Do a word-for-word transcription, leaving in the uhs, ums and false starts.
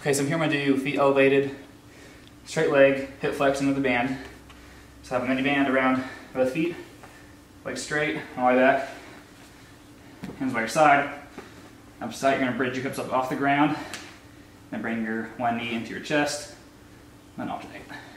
Okay, so here I'm going to do feet elevated, straight leg, hip flexion with the band. So I have a mini band around both feet, legs straight, all the way back, hands by your side. Up side, you're going to bridge your hips up off the ground, then bring your one knee into your chest, then alternate.